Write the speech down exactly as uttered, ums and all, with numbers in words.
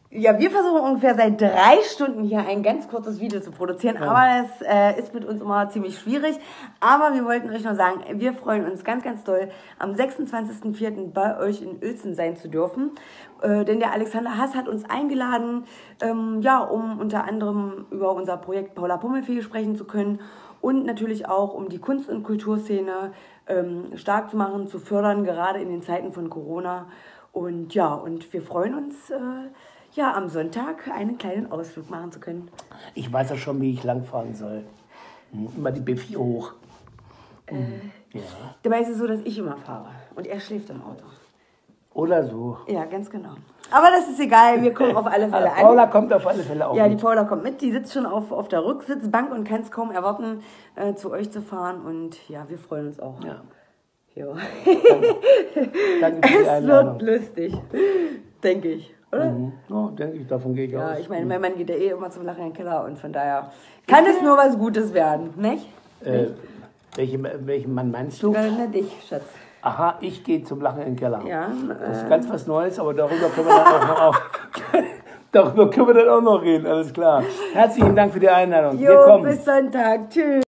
Ja, wir versuchen ungefähr seit drei Stunden hier ein ganz kurzes Video zu produzieren, ja. aber es äh, ist mit uns immer ziemlich schwierig. Aber wir wollten euch noch sagen, wir freuen uns ganz, ganz doll, am sechsundzwanzigsten vierten bei euch in Uelzen sein zu dürfen. Äh, denn der Alexander Hass hat uns eingeladen, ähm, ja, um unter anderem über unser Projekt Paula Pummelfee sprechen zu können und natürlich auch, um die Kunst- und Kulturszene ähm, stark zu machen, zu fördern, gerade in den Zeiten von Corona. Und ja, und wir freuen uns, äh, ja, am Sonntag einen kleinen Ausflug machen zu können. Ich weiß ja schon, wie ich langfahren soll. Immer die B vier hoch. Äh, ja. Dabei ist es so, dass ich immer fahre und er schläft im Auto. Oder so. Ja, ganz genau. Aber das ist egal, wir kommen auf alle Fälle an. Paula kommt auf alle Fälle auch Ja, mit. die Paula kommt mit, die sitzt schon auf, auf der Rücksitzbank und kann es kaum erwarten, äh, zu euch zu fahren. Und ja, wir freuen uns auch. Ja. Jo. Danke. Danke für die Einladung. Es wird lustig, denke ich. Oder? Mhm. Oh, denke ich, davon gehe ich ja, aus. Ja, ich meine, mein Mann geht ja eh immer zum Lachen in den Keller und von daher kann es nur was Gutes werden, nicht? Äh, welchen, welchen Mann meinst du? Na, dich, Schatz. Aha, ich gehe zum Lachen in den Keller. Ja. Das ist äh, ganz was Neues, aber darüber können wir dann auch noch auf, darüber können wir dann auch noch reden, alles klar. Herzlichen Dank für die Einladung. Jo, wir kommen. Bis Sonntag. Tschüss.